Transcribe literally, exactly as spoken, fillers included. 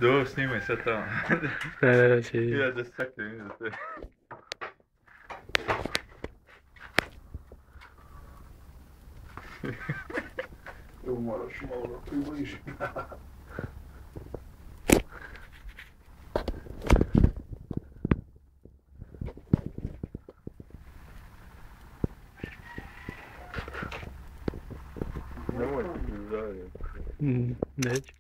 Do, snimaj sve tamo. Da, da, da će vidim. Ja da saknem iza sve. Evo moraš malo da približi. Nemoj ti zavio. Mm, neću.